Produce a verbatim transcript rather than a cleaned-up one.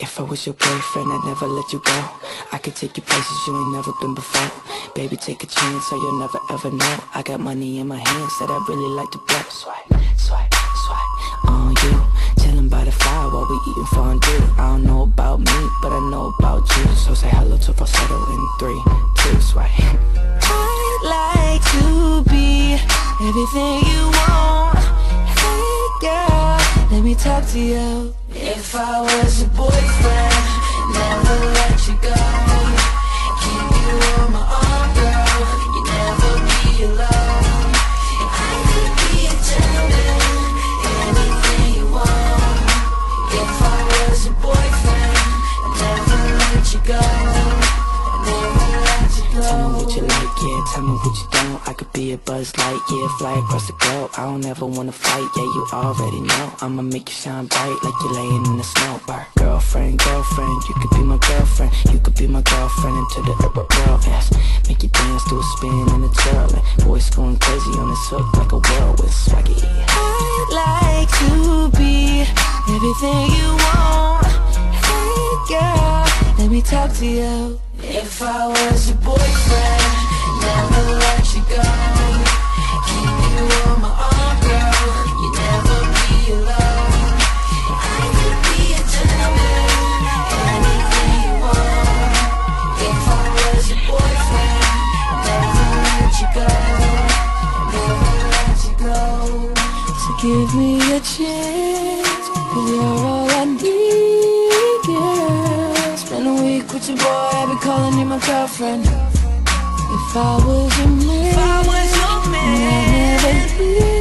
If I was your boyfriend, I'd never let you go. I could take you places you ain't never been before. Baby, take a chance or you'll never ever know. I got money in my hands that I really like to blow. Swipe, swipe, swipe on you. Chillin' by the fire while we eating fondue. I don't know about me, but I know about you. So say hello to falsetto in three, two, swipe. I'd like to be everything you want. Hey girl, let me talk to you. If I was your boyfriend, never let you go. Keep you on my arm, girl. You never be alone. I could be a gentleman, anything you want. If I was your boyfriend, never let you go. Never let you go. Tell me what you like, yeah, tell me what you don't. I could be a Buzz Light, yeah, fly across the globe. I don't ever wanna fight, yeah, you already know. I'ma make you shine bright like you're laying in the snow. Bar. Girlfriend, girlfriend, you could be my girlfriend. You could be my girlfriend into the upper world, yes. Make you dance to a spin and a twirl. And voice going crazy on this hook like a whirlwind swaggy. I'd like to be everything you want. Hey girl, let me talk to you. If I was your boyfriend, never let you go. Keep you on my arm, girl. You never be alone. I could be a gentleman, anything you want. If I was your boyfriend, never let you go. Never let you go. So give me a chance, 'cause you're all I need, girl. Spend a week with your boy, I'd be calling you my girlfriend. If I was your man, if I was your man, I'd never leave.